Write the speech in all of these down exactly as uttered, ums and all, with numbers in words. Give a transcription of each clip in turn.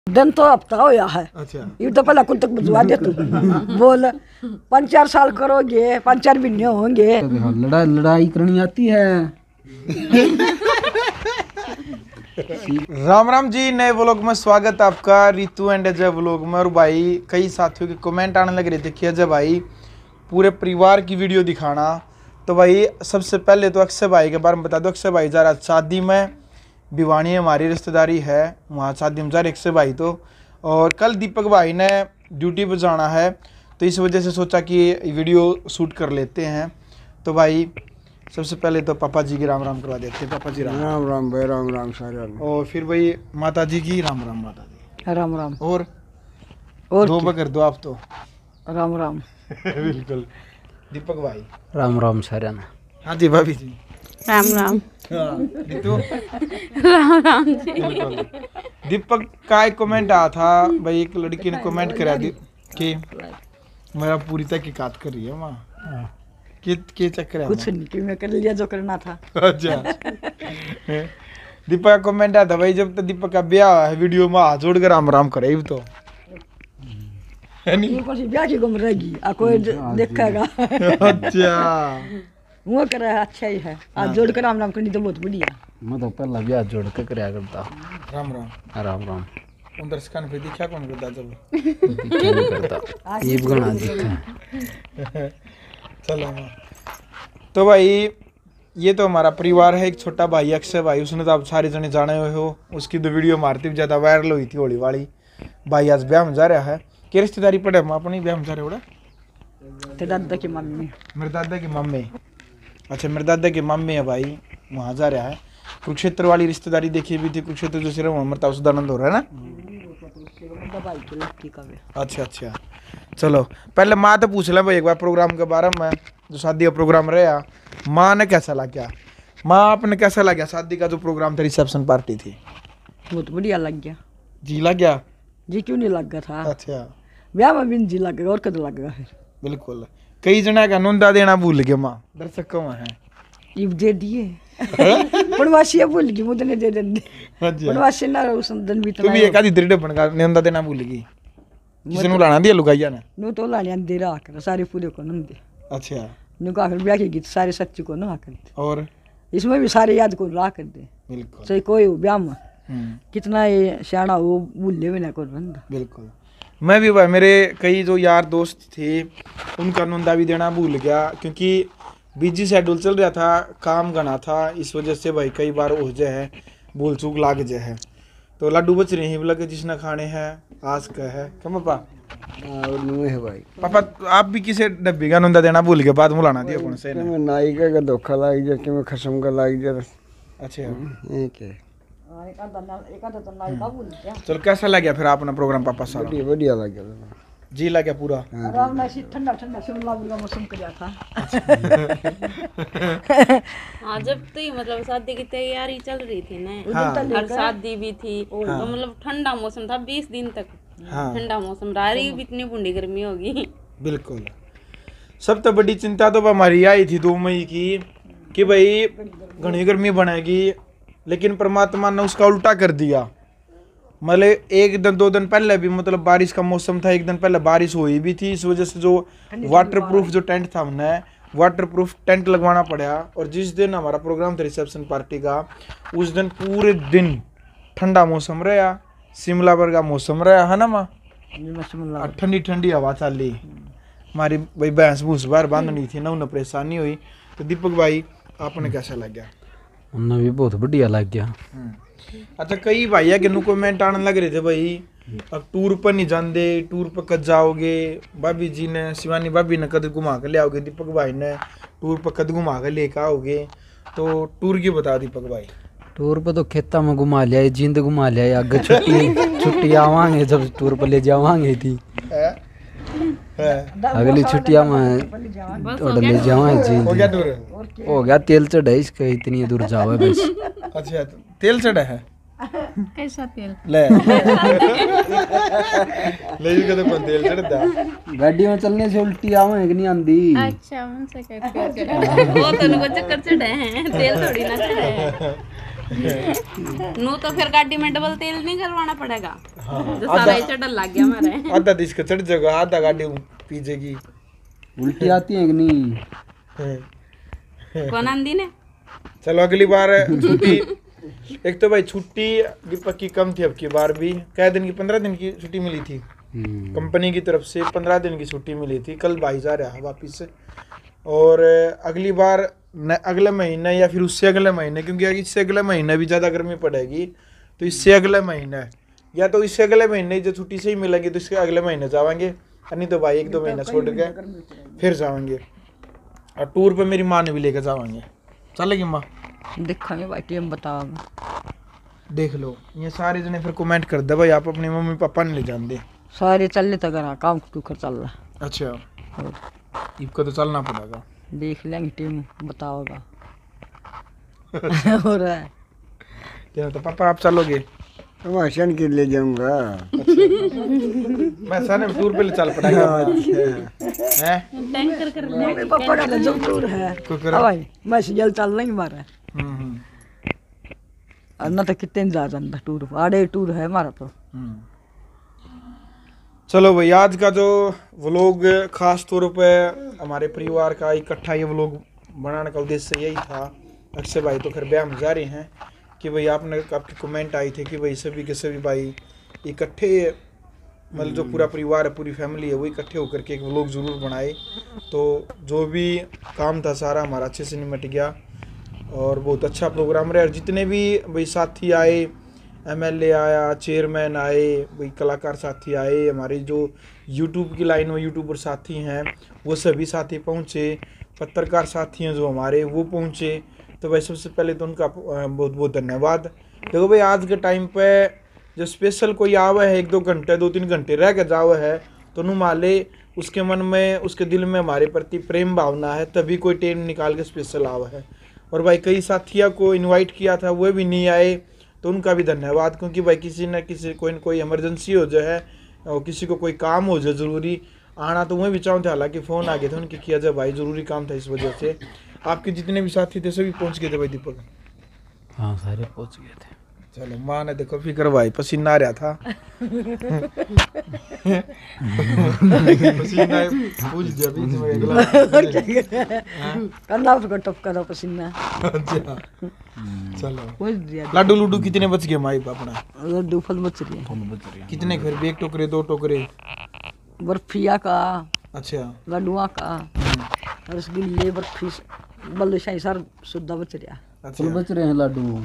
दिन तो हफ्ता होया है। अच्छा ये तो पहले कुल तक भिजवा दे तू। बोल पाँच चार साल करोगे, पाँच चार महीने होंगे। लड़ाई लड़ाई करनी आती है। राम राम जी, नए व्लॉग में स्वागत आपका। रितु एंड अजय व्लॉग में। और भाई कई साथियों के कमेंट आने लग रहे थे कि अजय भाई पूरे परिवार की वीडियो दिखाना। तो भाई सबसे पहले तो अक्षय भाई के बारे में बता दो। अक्षय भाई जा रहा शादी में, भिवानी हमारी रिश्तेदारी है, वहाँ शादी में जा रहे अक्षय भाई। तो और कल दीपक भाई ने ड्यूटी पर जाना है, तो इस वजह से सोचा कि वीडियो शूट कर लेते हैं। तो भाई सबसे पहले तो पापा जी की राम राम करवा देते हैं। पापा जी राम राम राम भाई, राम राम सारे। और फिर भाई माता जी की राम राम। माता जी राम राम। और और दो बकर दो आप तो राम राम। बिल्कुल। दीपक भाई राम राम सारे। हाँ जी भाभी जी राम राम। हाँ रितु राम राम जी। बिल्कुल। दीपक का एक कमेंट आया था भाई, एक लड़की ने कमेंट करा दी कि मेरा पूरी तहकीकात कर रही है माँ। के के चक्कर है कुछ नहीं कि मैं कर लिया जो करना था। अच्छा। दीपक का कमेंट आया था भाई, जब तक दीपक का ब्याह है वीडियो में हाथ जोड़ कर राम राम करे तो है नहीं। ये कौन ब्याह की गुम रहेगी, आ कोई देखेगा। अच्छा वो करे अच्छा ही है, आज जोड़ कर राम राम करनी तो बहुत बढ़िया। मैं तो पहला ब्याह जोड़ के करया करता। राम राम राम राम। उन दर्शकों ने दिखा कौन करता जब दिखा नहीं करता, ये गाना दिखा। चलो। तो भाई ये तो हमारा परिवार है। एक छोटा भाई अक्षय भाई, उसने तो आप सारे जने जाने हुए हो। उसकी तो वीडियो मारती भी ज़्यादा वायरल हुई थी होली वाली। भाई आज ब्याह में जा रहा है। क्या रिश्तेदारी पड़े हम अपनी ब्याह में जा रहे हो? तेरे दादा की मम्मी, मेरे दादा की मम्मी। अच्छा मेरे दादा की मम्मी है भाई, वहाँ जा रहा है। कुरुक्षेत्र वाली रिश्तेदारी देखी भी थी, कुरुक्षेत्र जो सिर्फ मरता सदानंद हो रहा है ना। भाई की लड़की का भी। अच्छा अच्छा चलो पहले माँ तो पूछ लें भाई एक बार प्रोग्राम के बारे में। जो शादी का प्रोग्राम रहा, माँ ने कैसा लगा? माँ आपने कैसा लगा शादी का जो प्रोग्राम था, रिसेप्शन पार्टी थी? बहुत बढ़िया लग गया जी लग गया? जी क्यों नहीं लग गया था? अच्छा ब्याह में भी जी लगेगा और कद लगेगा फिर। बिल्कुल। कई जना का नोंदा देना भूल गए माँ, दर्शक कम है। ये दे दिए बनवासी भूल गई, मुझे नहीं दे देंगे अच्छा बनवासी ना उस दिन भी। तू भी एक आधी दृढ़ बन का नोंदा देना भूल गई। किसी ने लाना दिया लुगाइया ने? नो तो लाने दे रहा कर सारे पूरे को न दे। अच्छा नु का ब्याह के गीत सारे सच्चे को ना कर दे, और इसमें भी सारे याद को ला कर दे। बिल्कुल सही कोई हो ब्याह में हम्म कितना ये सियाना हो भूले भी ना कर बंदा। बिल्कुल। मैं भी भाई, मेरे कई जो यार दोस्त थे उनका नोंदा भी देना भूल गया, क्योंकि बिजी शेड्यूल चल रहा था, काम घना था। इस वजह से भाई कई बार हो जाए है, भूल चूक लाग जाए है। तो लड्डू बच रहे हैं लगे जिसने खाने हैं आज का है क्या पापा? है भाई। पापा आप भी किसी डब्बी का नोंदा देना भूल गए, बाद मुलाना दिया कौन से ने? नाई का धोखा लग जाए कि मैं खसम का लग जाए। अच्छा एक है। चलो कैसा लगा फिर अपना प्रोग्राम पापा सारा? बढ़िया बढ़िया लग गया जी लगा पूरा? आराम ना सी ठंडा ठंडा शिमला का मौसम कर था। हाँ जब तो ही मतलब शादी की तैयारी चल रही थी ना, हाँ। और शादी भी थी तो मतलब ठंडा मौसम था, बीस दिन तक हाँ। ठंडा मौसम रहा। रही भी इतनी बूंदी गर्मी होगी। बिल्कुल। सब तो बड़ी चिंता तो हमारी आई थी दो मई की कि भाई घनी गर्मी बनेगी, लेकिन परमात्मा ने उसका उल्टा कर दिया। मतलब एक दिन दो दिन पहले भी मतलब बारिश का मौसम था, एक दिन पहले बारिश हुई भी थी। इस वजह से जो वाटर प्रूफ जो टेंट था हमने वाटर प्रूफ टेंट लगवाना पड़ा। और जिस दिन हमारा प्रोग्राम था रिसेप्शन पार्टी का, उस दिन पूरे दिन ठंडा मौसम रहा, शिमला भर का मौसम रहा है ना माँ, ठंडी ठंडी हवा चली। हमारी भाई भैंस भूस बाहर बांधनी थी ना, उन्हें परेशानी हुई। तो दीपक भाई आपने कैसा लग गया? उन्हें भी बहुत बढ़िया लग गया। अच्छा कई भाई के नु कमेंट आने लग रहे थे भाई अब टूर पर नहीं जाते, टूर पर कद जाओगे? भाभी जी ने, शिवानी भाभी ने कद घुमा कर ले आओगे, दीपक भाई ने टूर पर कद घुमा कर लेकर आओगे? तो टूर की बता दीपक भाई। टूर पर तो खेता में घुमा लिया, जिंद घुमा लिया, आगे छुट्टी छुट्टी आवांगे जब टूर पर ले जावांगे थी। है? है? अगली छुट्टियां में और ले जावांगे जिंद। हो गया टूर? हो गया, तेल चढ़ा इसका, इतनी दूर जाओ बस। अच्छा तेल चढ़ा है? कैसा तेल? ले ले भी कदम कौन तेल चढ़ता? गाड़ी में चलने से उल्टी आवे कि नहीं आंदी? अच्छा उनसे कहते हैं वो तो उनको चक्कर चढ़े हैं, तेल थोड़ी ना चढ़े हैं। नू तो फिर गाड़ी में डबल तेल नहीं करवाना पड़ेगा। हाँ, जो सारा ही चढ़ लग गया हमारे। आधा तो इसका चढ़ जाएगा, आधा गाड़ी पीछेगी। उल्टी आती है कि नहीं? कौन आंदी ने? चलो अगली बार छुट्टी, एक तो भाई छुट्टी दीपक की कम थी अब की बार भी, क्या दिन की, पंद्रह दिन की छुट्टी मिली थी कंपनी की तरफ से, पंद्रह दिन की छुट्टी मिली थी। कल भाई जा रहा है वापिस से, और अगली बार न, अगले महीने या फिर उससे अगले महीने, क्योंकि इससे अगले महीने भी ज़्यादा गर्मी पड़ेगी, तो इससे अगले महीने या तो इससे अगले महीने जो छुट्टी से ही मिलेंगे तो इसके अगले महीने जाएंगे, नहीं तो भाई एक दो महीना छोड़ के फिर जाएंगे। और टूर पे मेरी माँ ने भी लेकर जाएंगे, चलेगी माँ? देखेंगे भाई, टीम बताओगे। देख लो, ये सारे जने फिर कमेंट कर दे भाई आप अपने मम्मी पापा ने ले जान दे। सारे चल तो करा काम टू कर चल रहा। अच्छा, और इनको तो चलना पड़ेगा। देख लेंगे, टीम बताओगा। और क्या तो पापा आप चलोगे? भाषण के ले जाऊंगा। मैं सारे टूर पे ले चल पड़ेगा। हैं? टैंकर कर ले। मम्मी पापा का जो टूर है कोई करो। हाँ भाई, मैं जल चल नहीं मारा, हम्म, हम्म, और ना तो कितने जा जाता टूर, आड़े टूर है हमारा तो। हम्म। चलो भाई, आज का जो व्लॉग खास तौर पे हमारे परिवार का इकट्ठा ये व्लॉग बनाने का उद्देश्य यही था। अक्षय भाई तो खैर ब्याह में जा रहे हैं कि भाई आपने आपकी कमेंट आई थी कि भाई सभी के सभी भाई इकट्ठे, मतलब जो पूरा परिवार है, पूरी फैमिली है, वो इकट्ठे होकर के एक व्लॉग ज़रूर बनाए। तो जो भी काम था सारा हमारा अच्छे से निमट गया और बहुत अच्छा प्रोग्राम रहा। और जितने भी भाई साथी आए, एमएलए आया, चेयरमैन आए, भाई कलाकार साथी आए, हमारे जो यूट्यूब की लाइन में यूट्यूबर साथी हैं वो सभी साथी पहुँचे, पत्रकार साथी हैं जो हमारे वो पहुँचे। तो भाई सबसे पहले तो उनका बहुत बहुत धन्यवाद। देखो भाई, आज के टाइम पे जो स्पेशल कोई आवा है, एक दो घंटे दो तीन घंटे रह कर जावा है, तो नु माले उसके मन में, उसके दिल में हमारे प्रति प्रेम भावना है, तभी कोई टाइम निकाल के स्पेशल आवा है। और भाई कई साथियों को इनवाइट किया था, वो भी नहीं आए, तो उनका भी धन्यवाद। क्योंकि भाई किसी न किसी कोई न कोई इमरजेंसी हो जाए और किसी को कोई काम हो जाए ज़रूरी, आना तो वहीं भी चाहूँ थे, हालांकि फ़ोन आ गए थे उनके, किया जाए भाई ज़रूरी काम था, इस वजह से। आपके जितने भी साथी थे सभी पहुँच गए थे भाई दीपक? हाँ सारे पहुंच गए थे। चलो, माँ ने देखो फिक्र भाई, पसीना आ रहा था। पसीना पूछ दिया बीच में अगला। करना उसको टपका दो पसीना। अच्छा, चलो। पूछ दिया। लाडू लूडू कितने बच गए माई अपना? लड्डू फल बच रही है। कितने फिर भी? एक टोकरे, दो टोकरे? बर्फिया का, अच्छा, लड्डुआ का, रसगुल्ले, बर्फी, बल्लूशाही सर सुद्धा बच रहा। अच्छा। बच रहे हैं लाडू।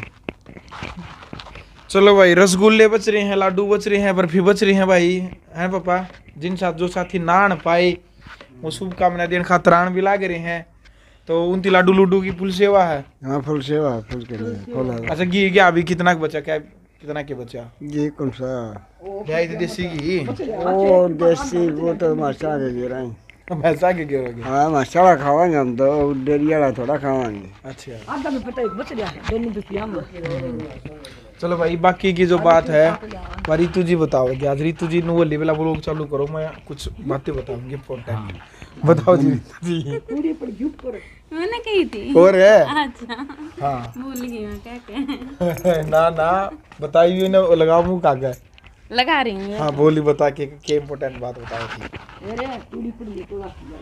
चलो भाई, रसगुल्ले बच रहे हैं, लाडू बच रहे हैं, बर्फी बच रही हैं भाई, हैं पापा? जिन साथ जो साथी ना आन पाए वो शुभकामना देने खातर आन भी लाग रहे हैं। तो उनती लाडू लूडू की फुल सेवा है। हाँ, फुल सेवा, फुल के लिए फुल है। अच्छा, घी क्या अभी कितना का बचा? क्या कितना के बचा? ये कौन सा? ढाई थी देसी घी। वो देसी, वो तो माशा दे दे रहे हैं। भैंसा के गिरोगे? हाँ, माशा खावाएंगे हम तो, डेरी वाला थोड़ा खावाएंगे। अच्छा, आधा में पता है बच रहा है, दोनों रुपया में। चलो भाई, बाकी की जो बात है वह रितु जी बताओगे आज। रितु जी नु वाली वाला व्लॉग चालू करो, मैं कुछ बातें बताऊंगी इम्पोर्टेंट। बताओ जी रितु जी। पूरी पर झूठ करो। मैंने कही थी। और है? अच्छा, हाँ। भूल गई मैं क्या क्या। ना ना बताई हुई ना, लगाओ मुँह कागा। लगा रही हूँ। हाँ, बोली बता के क्या इम्पोर्टेंट बात बताओ थी। अरे पूरी पूरी तो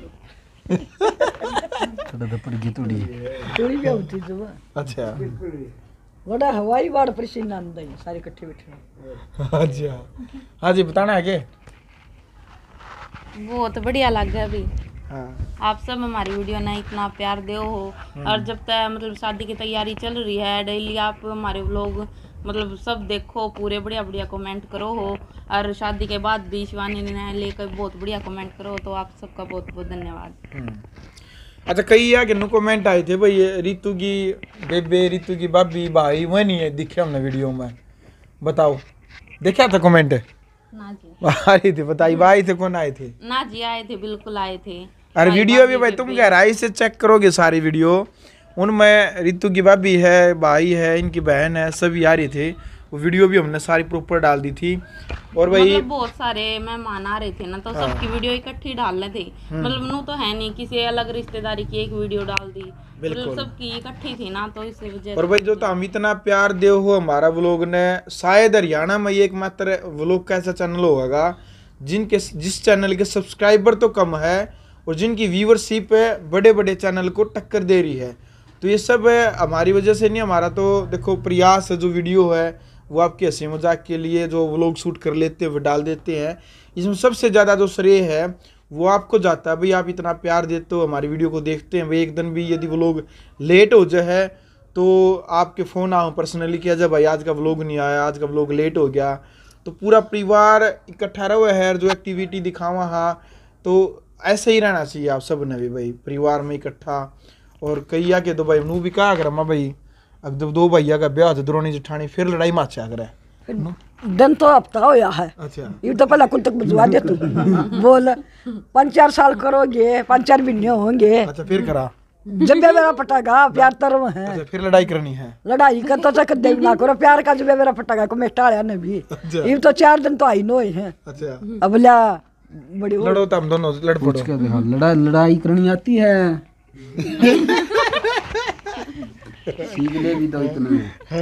थोड़ा तो पड़ गई थोड़ी। पूरी भी होती तो। अच्छा, बड़ा हवाई बाढ़ पसीना आंदा है, सारे इकट्ठे बैठे। अच्छा, हाँ जी, बताना आगे। बहुत बढ़िया लग गया अभी। हाँ, आप सब हमारी वीडियो ना इतना प्यार दे हो, और जब तक मतलब शादी की तैयारी चल रही है, डेली आप हमारे व्लॉग मतलब सब देखो, पूरे बढ़िया बढ़िया कमेंट करो हो, और शादी के बाद भी शिवानी ने लेकर बहुत बढ़िया कमेंट करो, तो आप सबका बहुत बहुत धन्यवाद। अच्छा, कई आगे नु कमेंट आए थे भाई, रितु की बेबे, रितु की भाभी, भाई वो नहीं है दिखे हमने वीडियो में, बताओ देखा था कमेंट? ना जी, आ रही थी, बताइए भाई थे कौन आए थे? ना जी आए थे, बिल्कुल आए थे। अरे भाई, वीडियो भी भाभी, भाई तुम बेबे। गहराई से चेक करोगे सारी वीडियो, उनमें रितु की भाभी है, भाई है, इनकी बहन है, सभी आ रही थे। वो वीडियो भी हमने सारी प्रॉपर डाल दी थी। और भाई मतलब बहुत सारे मेहमान आ रहे थे ना, तो सबकी वीडियो इकट्ठी डाल रहे थे। मतलब नू तो है नहीं किसी अलग रिश्तेदारी की एक वीडियो डाल दी, मतलब सबकी इकट्ठी थी ना, तो इसी वजह। और भाई जो तो हम इतना प्यार दे हो हमारा व्लॉग ने, शायद हरियाणा में एक मात्र व्लॉग का ऐसा चैनल होगा जिनके जिस चैनल के सब्सक्राइबर तो कम है और जिनकी व्यूअरशिप बड़े बड़े चैनल को टक्कर दे रही है। तो ये सब हमारी वजह से नहीं, हमारा तो देखो प्रयास जो वीडियो है वो आपके हंसी मजाक के लिए जो व्लॉग शूट कर लेते हैं वो डाल देते हैं। इसमें सबसे ज़्यादा जो श्रेय है वो आपको जाता है। भाई आप इतना प्यार देते हो, हमारी वीडियो को देखते हैं। भाई एक दिन भी यदि व्लॉग लेट हो जाए तो आपके फ़ोन आओ पर्सनली कि अजय भाई आज का व्लॉग नहीं आया, आज का व्लॉग लेट हो गया, तो पूरा परिवार इकट्ठा रहो है, जो एक्टिविटी दिखावा हाँ, तो ऐसे ही रहना चाहिए आप सब ने भी भाई परिवार में इकट्ठा। और कई आके तो भाई नू भी कहा कर मैं भाई अब जब दो भैया का ब्याह द्रोणी जेठानी फिर लड़ाई माचा करे दिन तो हफ्ता होया है। अच्छा ये तो पहला कुल तक बुझवा दे तू बोल पाँच चार साल करोगे, पाँच चार महीने होंगे, अच्छा फिर करा जब भी मेरा पटागा प्यार तरव है। अच्छा फिर लड़ाई करनी है, लड़ाई कर तो चक देव ना करो, प्यार का जब मेरा पटागा को मेटा आया ने भी ये तो चार दिन तो आई नो है। अच्छा अब ल्या बड़ी हो लड़ो तो हम दोनों लड़ पड़ो। उसके देखो लड़ाई लड़ाई करनी आती है सीख ले भी तो इतना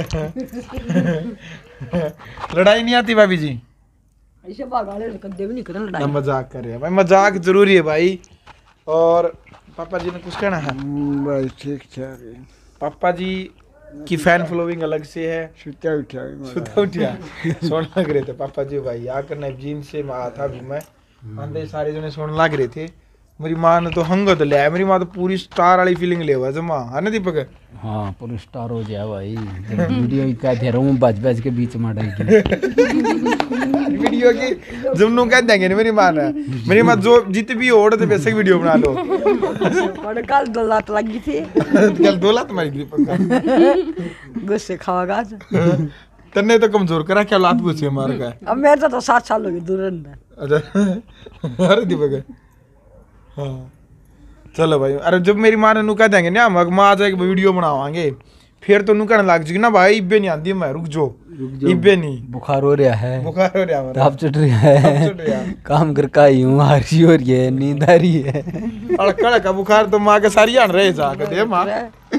लड़ाई नहीं आती भाभी जी? ऐसे भागाले कदे भी नहीं करन लड़ाई। ना मजाक कर रहे हैं भाई, मजाक जरूरी है भाई। और पापा जी ने कुछ कहना है? बस ठीक ठाक है। पापा जी की फैन फॉलोइंग अलग से है। सुता उठा सुता उठिया सोन लग रहे थे पापा जी भाई आकर नैपजीन से आया था भी मैं अंदर सारे जने सोन लग रहे थे। मेरी माँ ने तो हंगत लिया, मेरी माँ तो पूरी स्टार वाली फीलिंग ले हुआ जमा है ना दीपक? हाँ पूरी स्टार हो जाए भाई। वीडियो ही कह दे रहा हूँ बज बज के बीच में डाल वीडियो की जमनू कह देंगे ना मेरी माँ ने, मेरी माँ जो जित भी ओढ़ तो बेसिक वीडियो बना लो। बड़े कल दो लात लगी थी कल दो लात मारी दीपक का गुस्से खावागा। तन्ने तो कमजोर करा क्या लात गुस्से मार का? अब मेरे तो, तो सात साल हो गए दूर में। अच्छा अरे दीपक हाँ चलो भाई। अरे जब मेरी माँ ने नु कह देंगे ना हम माँ जाके वीडियो बनावांगे फिर तो नु कहने लग जाएगी ना भाई इब्बे नहीं आती मैं रुक जो इब्बे नहीं बुखार हो रहा है, बुखार हो रहा है, ताप चढ़ रहा है, काम कर का ही हूँ, हारी हो रही है, नींद आ रही है। अड़कड़ का बुखार तो माँ के सारी आन रहे जा के दे माँ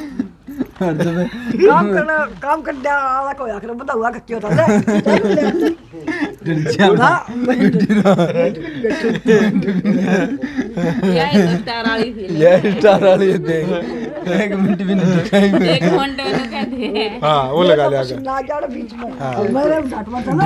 काम करना काम कर दिया आला को यार बता हुआ क्यों था ले ये तो स्टार वाली फीलिंग ये स्टार वाली देख एक मिनट भी नहीं दिखाई एक घंटे में कहते हैं। हाँ वो लगा लिया कर। ना जाड़ बीच में मेरे डांट मत ना।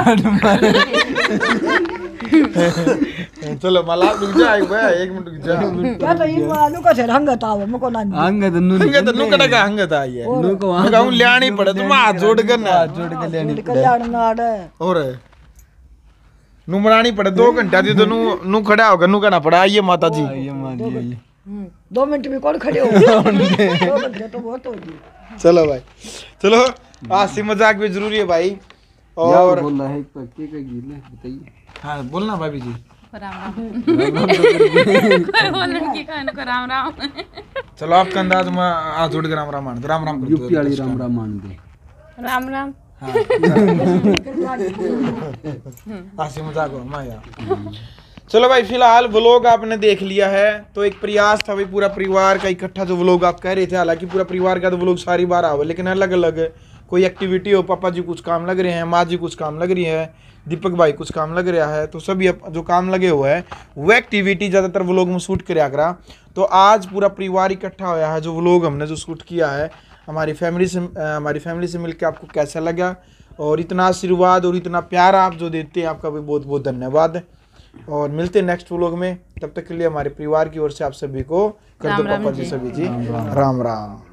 चलो मला रुक जा एक भाई एक मिनट रुक जा। क्या तो ये मालूम का से हंगत आवे मको ना हंगत नु हंगत नु कड़ा का हंगत आई है नु को मैं कहूं लियानी पड़े तुम हाथ जोड़ कर ना जोड़ के लेनी कल्याण नाड़ और नु बनानी पड़े दो घंटा दी तो नु नु खड़ा होकर नु कहना पड़ा आइए माता जी। ये मान लिया दो मिनट में कौन खड़े हो दो घंटे तो बहुत हो गई। चलो भाई चलो हास्य मजाक भी जरूरी है भाई। और बोल रहा है एक पक्के का गीले बताइए। हाँ बोलना भाभी जी। राम राम कोई बोल लड़की का इनको राम राम। चलो आपका अंदाज मैं हाथ जोड़ के राम राम मान दो राम राम कर दो। यूपी वाली राम राम मान दे राम राम हास्य मजाक हो माया। चलो भाई फिलहाल व्लॉग आपने देख लिया है तो एक प्रयास था भाई पूरा परिवार का इकट्ठा जो व्लॉग आप कह रहे थे, हालांकि पूरा परिवार का तो व्लॉग सारी बार आवे लेकिन अलग अलग कोई एक्टिविटी हो, पापा जी कुछ काम लग रहे हैं, माँ जी कुछ काम लग रही है, दीपक भाई कुछ काम लग रहा है, तो सभी जो काम लगे हुए हैं वो एक्टिविटी ज़्यादातर व्लॉग में शूट कराया करा। तो आज पूरा परिवार इकट्ठा होया है, जो व्लॉग हमने जो शूट किया है हमारी फैमिली से हमारी फैमिली से मिलकर आपको कैसा लगा और इतना आशीर्वाद और इतना प्यार आप जो देते हैं आपका भी बहुत बहुत धन्यवाद। और मिलते हैं नेक्स्ट व्लॉग में, तब तक के लिए हमारे परिवार की ओर से आप सभी को कर दो पापा जी सभी जी राम राम।